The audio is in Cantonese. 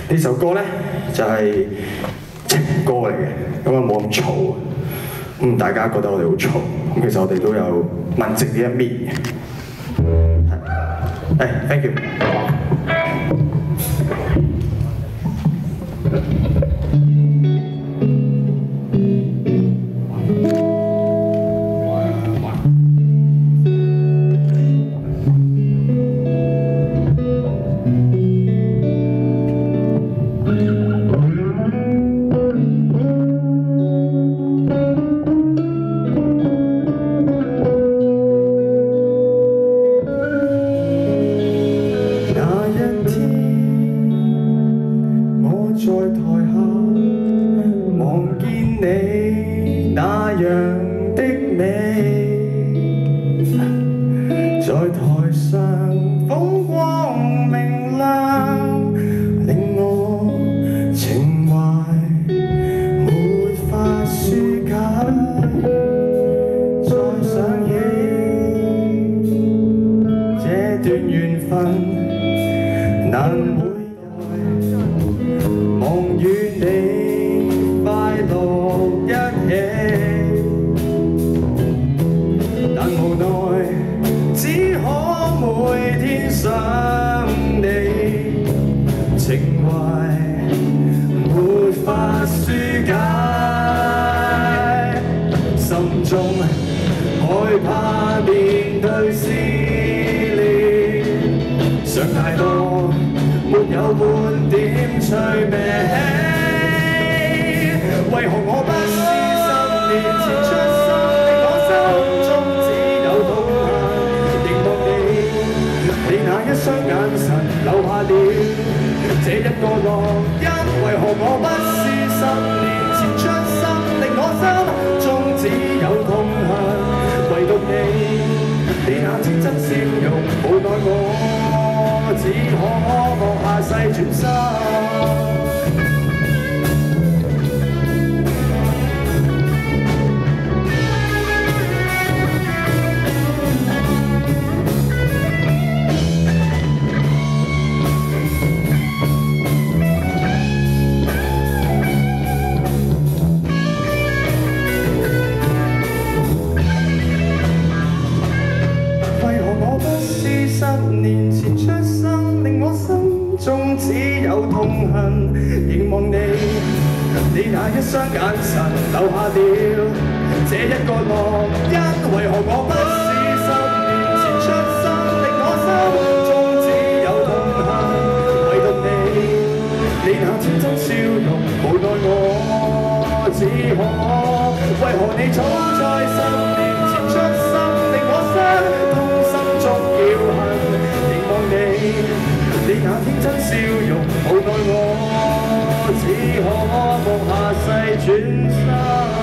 呢首歌咧就係情歌嚟嘅，咁啊冇咁嘈啊。咁大家覺得我哋好嘈，咁其實我哋都有文靜呢一面嘅。係，thank you。在台下望見你那樣的美，在台上風光明亮，令我情懷沒法紓解。再想起這段緣分，難每望與你快樂一起，但無奈只可每天想你，情懷沒法紓解，心中害怕面對思念，想太多沒有半點趣味，為何我不是10年前出生的我心中只有痛恨，凝望你那一雙眼神留下了這一個烙印，為何我不是10年前出生的我心中只有痛恨，唯獨你那天真笑容，無奈我只可望下世轉身。為何我不是10年前出生，令我心中只有痛恨，凝望你那一雙眼神留下了這一個烙印，為何我不是10年前出生，令我心中只有痛恨，唯獨你那天真笑容，無奈我只可，為何你早在10年前出生，令我傷痛心中叫恨，凝望你那天真笑容，無奈我只可望下世轉身。